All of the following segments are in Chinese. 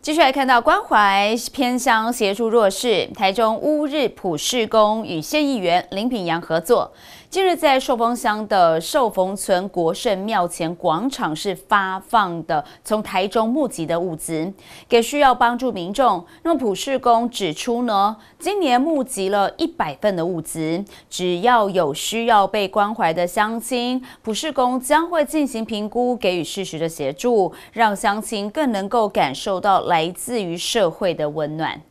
继续来看到关怀偏乡协助弱势，台中乌日普世宫与县议员林品阳合作，近日在寿丰乡的寿丰村国圣庙前广场是发放的从台中募集的物资，给需要帮助民众。那么普世宫指出呢，今年募集了100份的物资，只要有需要被关怀的乡亲，普世宫将会进行评估，给予适时的协助，让乡亲更能够感受到来自于社会的温暖。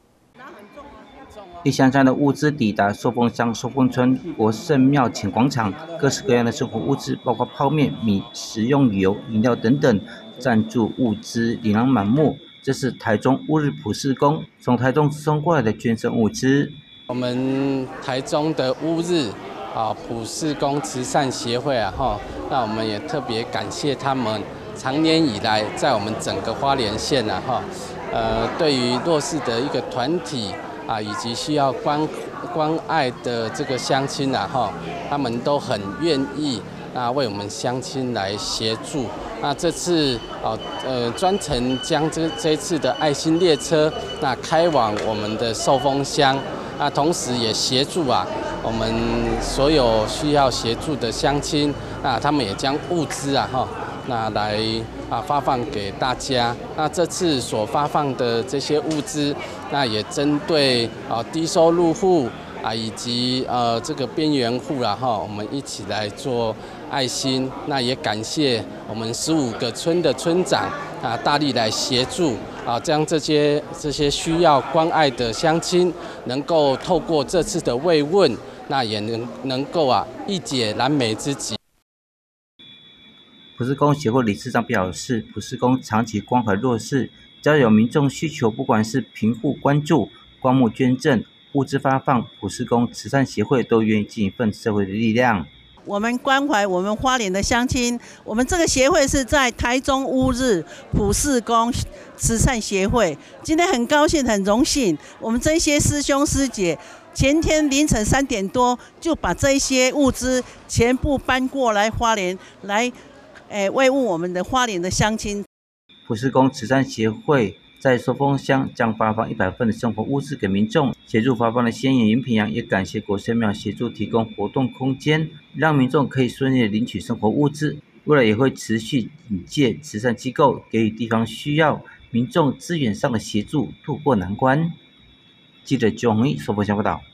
一箱箱的物资抵达寿丰乡寿丰村国圣庙前广场，各式各样的生活物资，包括泡面、米、食用油、饮料等等，赞助物资琳琅满目。这是台中乌日普世宫从台中送过来的捐赠物资。 我们台中的乌日普世宫慈善协会那我们也特别感谢他们长年以来在我们整个花莲县对于弱势的一个团体以及需要关爱的这个乡亲他们都很愿意为我们乡亲来协助。那这次专程将这一次的爱心列车开往我们的寿丰乡，同时也协助我们所有需要协助的乡亲他们也将物资来发放给大家。那这次所发放的这些物资，也针对低收入户以及这个边缘户我们一起来做爱心。那也感谢我们15个村的村长大力来协助将这些需要关爱的乡亲，能够透过这次的慰问，也能够一解燃眉之急。 普世宫协会理事长表示，普世宫长期关怀弱势，只要有民众需求，不管是贫户关注、棺木捐赠、物资发放，普世宫慈善协会都愿意尽一份社会的力量。 我们关怀我们花莲的乡亲，我们这个协会是在台中乌日普世宫慈善协会。今天很高兴、很荣幸，我们这些师兄师姐前天凌晨3点多就把这些物资全部搬过来花莲来。慰问我们的花莲的乡亲。 普世宫慈善协会在寿丰乡将发放100份的生活物资给民众，协助发放的县议员林品阳也感谢国圣庙协助提供活动空间，让民众可以顺利的领取生活物资。未来也会持续引介慈善机构，给予地方需要民众资源上的协助，渡过难关。记者周宏毅寿丰乡报道。